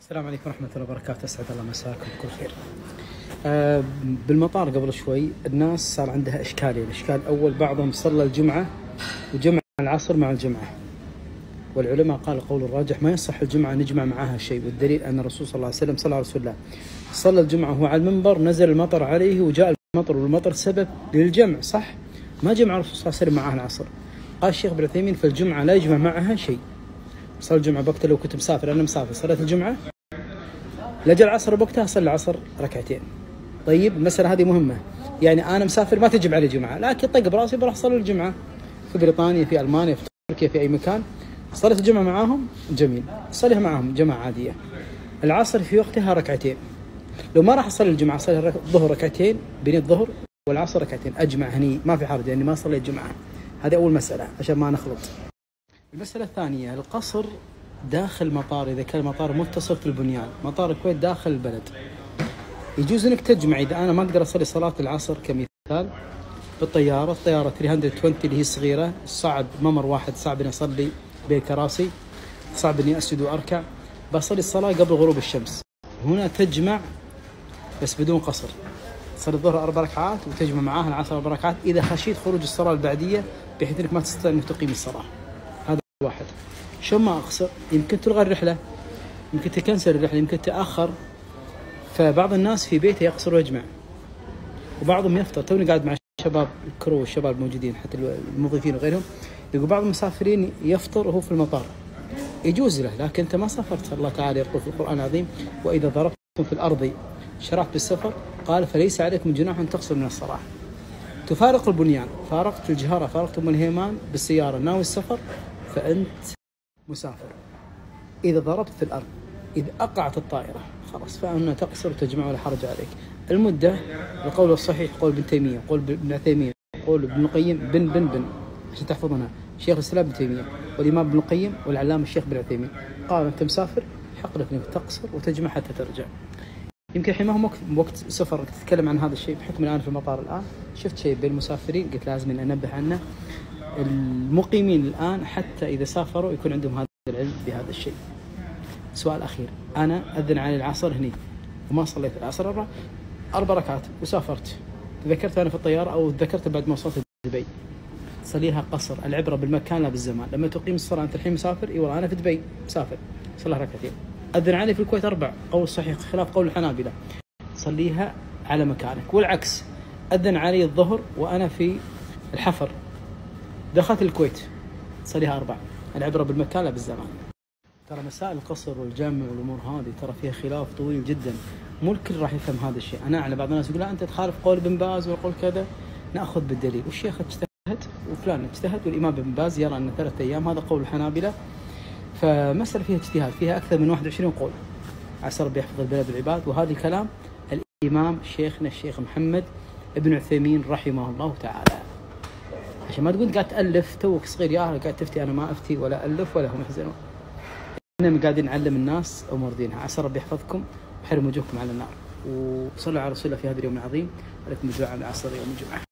السلام عليكم ورحمة الله وبركاته، أسعد الله مساكم بكل خير. بالمطار قبل شوي الناس صار عندها إشكالين. الإشكال الأول بعضهم صلى الجمعة وجمع العصر مع الجمعة، والعلماء قال القول الراجح ما يصح الجمعة نجمع معها شيء، والدليل أن الرسول صلى الله عليه وسلم صلى على رسول الله صلى الجمعة وهو على المنبر، نزل المطر عليه وجاء المطر، والمطر سبب للجمع صح؟ ما جمع الرسول صلى الله عليه وسلم معها العصر. قال الشيخ ابن عثيمين فالجمعة لا يجمع معها شيء. صلى الجمعة بوقتها، لو كنت مسافر أنا مسافر صليت الجمعة لجأ العصر بوقتها صلي العصر ركعتين. طيب المسألة هذه مهمة، يعني أنا مسافر ما تجب علي جمعة، لكن طق براسي بروح صلي الجمعة في بريطانيا في ألمانيا في تركيا في أي مكان، صليت الجمعة معاهم جميل، صليها معاهم جماعة عادية. العصر في وقتها ركعتين، لو ما راح أصلي الجمعة صلي الظهر ركعتين بين الظهر والعصر ركعتين أجمع هني ما في حرج، يعني ما صلي الجمعة. هذه أول مسألة عشان ما نخلط. المسألة الثانية القصر داخل مطار، إذا كان المطار متصل في البنيان، مطار الكويت داخل البلد، يجوز انك تجمع. اذا انا ما اقدر اصلي صلاه العصر كمثال بالطياره، الطياره 320 اللي هي صغيره، صعب ممر واحد، صعب اني اصلي بين كراسي، صعب اني اسجد واركع، بصلي الصلاه قبل غروب الشمس. هنا تجمع بس بدون قصر، تصلي الظهر 4 ركعات وتجمع معاها العصر 4 ركعات اذا خشيت خروج الصلاه البعديه بحيث انك ما تستطيع انك تقيم الصلاه. هذا واحد. شو ما اقصر؟ يمكن تلغى الرحله، يمكن تكنسل الرحله، يمكن تاخر. فبعض الناس في بيته يقصر ويجمع، وبعضهم يفطر. توني قاعد مع شباب الكرو والشباب الموجودين حتى الموظفين وغيرهم، يقول بعض المسافرين يفطر وهو في المطار، يجوز له، لكن انت ما سافرت. الله تعالى يقول في القرآن العظيم: واذا ضربتم في الارض شرعت بالسفر قال فليس عليكم جناح ان تقصروا من الصلاه. تفارق البنيان، فارقت الجهاره، فارقت ام الهيمان بالسياره، ناوي السفر، فانت مسافر. اذا ضربت في الارض، اذا اقعت الطائره خلاص فأنا تقصر وتجمع ولا حرج عليك. المدة القول الصحيح قول ابن تيمية، قول ابن عثيمين، قول ابن القيم، بن عشان تحفظونها، شيخ الإسلام ابن تيمية والإمام ابن القيم والعلامة الشيخ ابن عثيمين قال أنت مسافر حق لك إنك تقصر وتجمع حتى ترجع. يمكن الحين ما هو وقت سفر تتكلم عن هذا الشيء، بحكم الآن في المطار الآن شفت شيء بين المسافرين قلت لازم إن أنبه عنه. المقيمين الآن حتى إذا سافروا يكون عندهم هذا العلم بهذا الشيء. سؤال أخير، أنا أذن علي العصر هني وما صليت العصر 4 ركعات وسافرت، تذكرت أنا في الطيارة أو تذكرت بعد ما وصلت دبي، صليها قصر. العبرة بالمكان لا بالزمان. لما تقيم الصلاة أنت الحين مسافر، إي والله أنا في دبي مسافر، صليها ركعتين. أذن علي في الكويت 4، قول صحيح خلاف قول الحنابلة، صليها على مكانك. والعكس، أذن علي الظهر وأنا في الحفر، دخلت الكويت، صليها 4. العبرة بالمكان لا بالزمان. ترى مسائل القصر والجمع والامور هذه ترى فيها خلاف طويل جدا، مو الكل راح يفهم هذا الشيء. انا على بعض الناس يقول لا انت تخالف قول ابن باز ويقول كذا، ناخذ بالدليل، والشيخ اجتهد وفلان اجتهد، والامام ابن باز يرى ان 3 ايام، هذا قول الحنابلة. فمسألة فيها اجتهاد، فيها اكثر من 21 قول. عسى ربي يحفظ البلاد والعباد. وهذه كلام الامام شيخنا الشيخ محمد ابن عثيمين رحمه الله تعالى. عشان ما تقول قاعد تالف توك صغير يا اهل قاعد تفتي، انا ما افتي ولا الف ولا هم يحزنون. إننا قاعدين نعلم الناس أمور دينها. عسى ربي يحفظكم ويحرم وجوهكم على النار، وصلوا على رسول الله في هذا اليوم العظيم. عليكم الدعاء العصر يوم الجمعة.